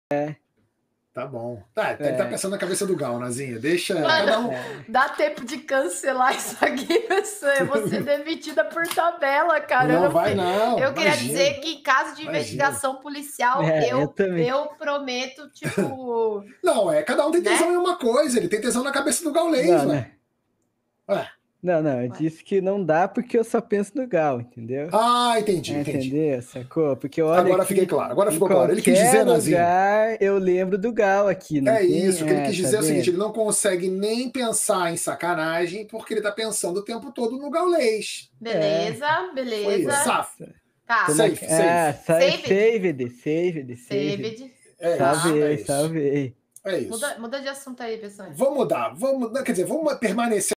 Tá bom. Tá, ele tá pensando na cabeça do Gal, Nazinha. Deixa cada um. Dá tempo de cancelar isso aqui, eu vou ser demitida por tabela, cara. Não, vai não. Eu queria Imagina. dizer que em caso de investigação policial, eu prometo, tipo... Não, cada um tem tesão em uma coisa. Ele tem tesão na cabeça do Gaulês, ué. Não, eu disse que não dá porque eu só penso no Gal, entendeu? Ah, entendi. Entendeu? Sacou? Porque olha agora fiquei claro, agora ficou claro. Ele quis dizer, Nazinho. Eu lembro do Gal aqui, não isso, o que ele quis dizer é o seguinte, ele não consegue nem pensar em sacanagem porque ele tá pensando o tempo todo no Gaulês. Beleza. Foi isso. Safo. Tá. Saved. Salvei. É isso. Muda de assunto aí, pessoal. Vamos mudar. Quer dizer, vamos permanecer